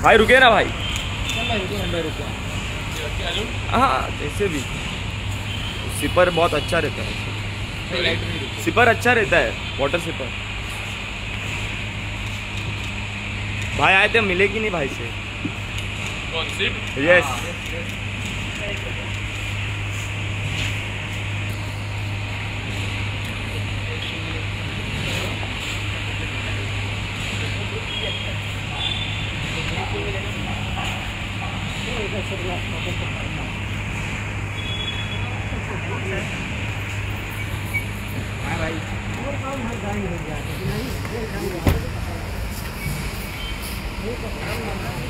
भाई रुके ना भाई। रुको। हाँ जैसे भी सिपर बहुत अच्छा रहता है, सिपर अच्छा रहता है, वाटर सिपर। भाई आए थे, मिले कि नहीं भाई से? कौन सी? यस। भाई